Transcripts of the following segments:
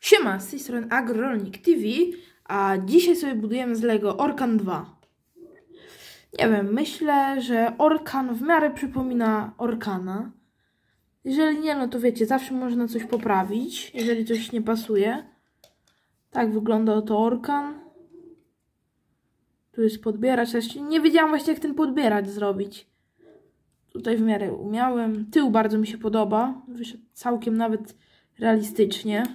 Siema, z tej strony AgroRolnik TV, a dzisiaj sobie budujemy z Lego Orkan 2. Nie wiem, myślę, że Orkan w miarę przypomina Orkana. Jeżeli nie, no to wiecie, zawsze można coś poprawić, jeżeli coś nie pasuje. Tak wygląda oto Orkan. Tu jest podbieracz, nie wiedziałam właśnie jak ten podbieracz zrobić. Tutaj w miarę umiałem. Tył bardzo mi się podoba, wyszedł całkiem nawet realistycznie.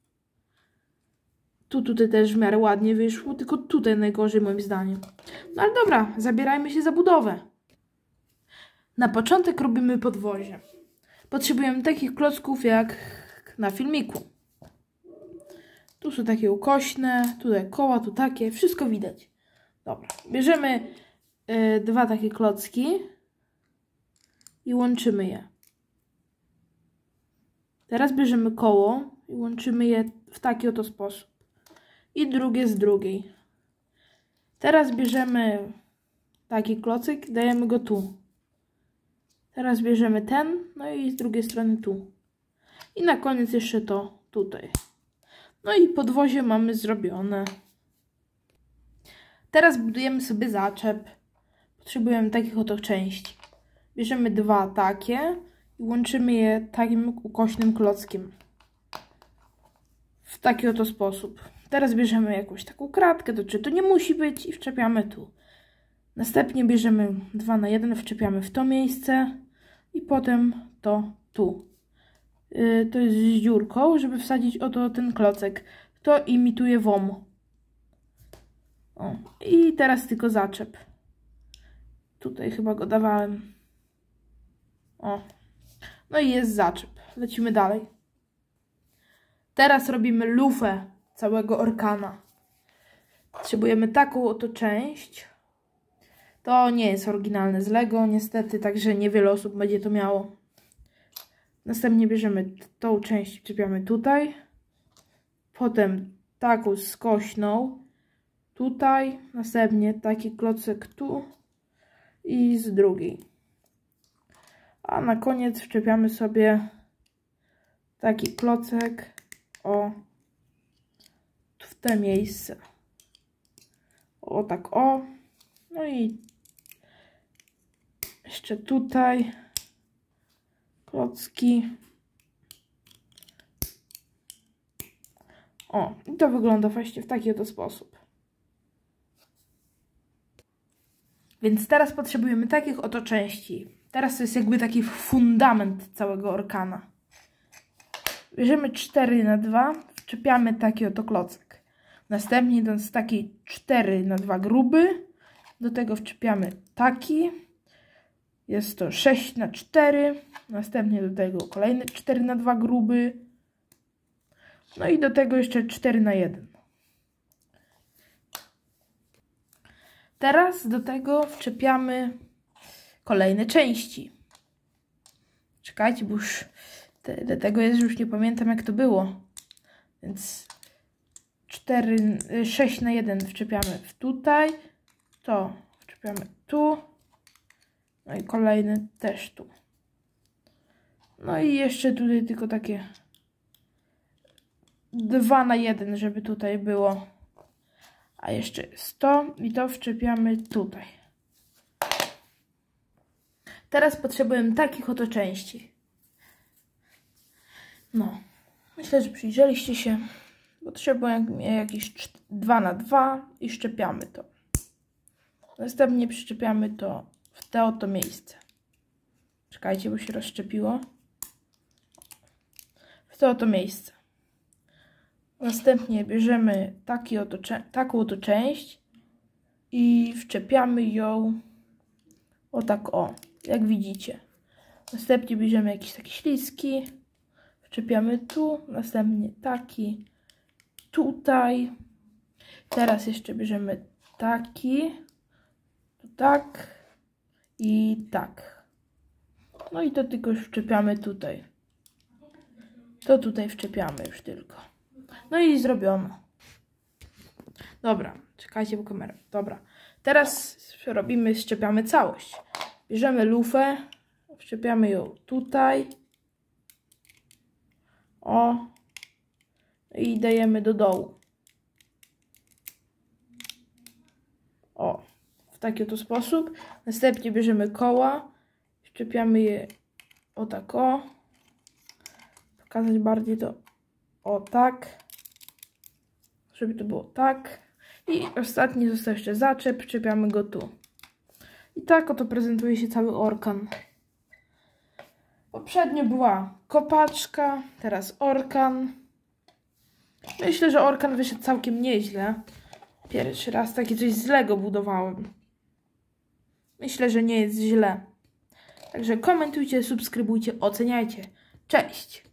Tutaj też w miarę ładnie wyszło, tylko tutaj najgorzej moim zdaniem. No ale dobra, zabierajmy się za budowę. Na początek robimy podwozie. Potrzebujemy takich klocków jak na filmiku. Tu są takie ukośne, tutaj koła, tu takie, wszystko widać. Dobra, bierzemy dwa takie klocki i łączymy je. Teraz bierzemy koło i łączymy je w taki oto sposób. I drugie z drugiej. Teraz bierzemy taki klocek, dajemy go tu. Teraz bierzemy ten, no i z drugiej strony tu. I na koniec jeszcze to tutaj. No i podwozie mamy zrobione. Teraz budujemy sobie zaczep. Potrzebujemy takich oto części. Bierzemy dwa takie i łączymy je takim ukośnym klockiem. W taki oto sposób. Teraz bierzemy jakąś taką kratkę, to nie musi być i wczepiamy tu. Następnie bierzemy 2 na 1, wczepiamy w to miejsce i potem to tu. To jest z dziurką, żeby wsadzić oto ten klocek. To imituje WOM. O. I teraz tylko zaczep. Tutaj chyba go dawałem. O. No i jest zaczep. Lecimy dalej. Teraz robimy lufę całego Orkana. Potrzebujemy taką oto część. To nie jest oryginalne z Lego, niestety, także niewiele osób będzie to miało. Następnie bierzemy tą część, czepiamy tutaj. Potem taką skośną tutaj. Następnie taki klocek tu i z drugiej. A na koniec wczepiamy sobie taki klocek w te miejsce. O tak o. No i jeszcze tutaj klocki. O, i to wygląda właśnie w taki oto sposób. Więc teraz potrzebujemy takich oto części. Teraz to jest jakby taki fundament całego Orkana. Bierzemy 4 na 2, wczepiamy taki oto klocek. Następnie idąc taki 4 na 2 gruby, do tego wczepiamy taki. Jest to 6 na 4, następnie do tego kolejny 4 na 2 gruby. No i do tego jeszcze 4 na 1. Teraz do tego wczepiamy kolejne części. Czekajcie, bo już do tego jest, że już nie pamiętam jak to było. Więc 6 na 1 wczepiamy w tutaj. To wczepiamy tu. No i kolejny też tu. No i jeszcze tutaj tylko takie 2 na 1, żeby tutaj było. A jeszcze jest to i to wczepiamy tutaj. Teraz potrzebujemy takich oto części. No, myślę, że przyjrzeliście się. Potrzebujemy jakieś 2 na 2 i szczepiamy to. Następnie przyczepiamy to w to oto miejsce. Czekajcie, bo się rozszczepiło. W to oto miejsce. Następnie bierzemy taką oto część i wczepiamy ją o tak o, jak widzicie. Następnie bierzemy jakieś takie śliski, wczepiamy tu, następnie taki, tutaj. Teraz jeszcze bierzemy taki, tak i tak. No i to tylko już wczepiamy tutaj. To tutaj wczepiamy już tylko. No i zrobiono. Dobra, czekajcie, bo kamera. Dobra, teraz szczepiamy całość. Bierzemy lufę, wszczepiamy ją tutaj. O. I dajemy do dołu. O, w taki oto sposób. Następnie bierzemy koła, szczepiamy je o tak o. Pokazać bardziej to o tak, żeby to było tak. I ostatni został jeszcze zaczep, czepiamy go tu. I tak oto prezentuje się cały orkan. Poprzednio była kopaczka, teraz orkan. Myślę, że orkan wyszedł całkiem nieźle. Pierwszy raz takie coś z Lego budowałem. Myślę, że nie jest źle. Także komentujcie, subskrybujcie, oceniajcie. Cześć!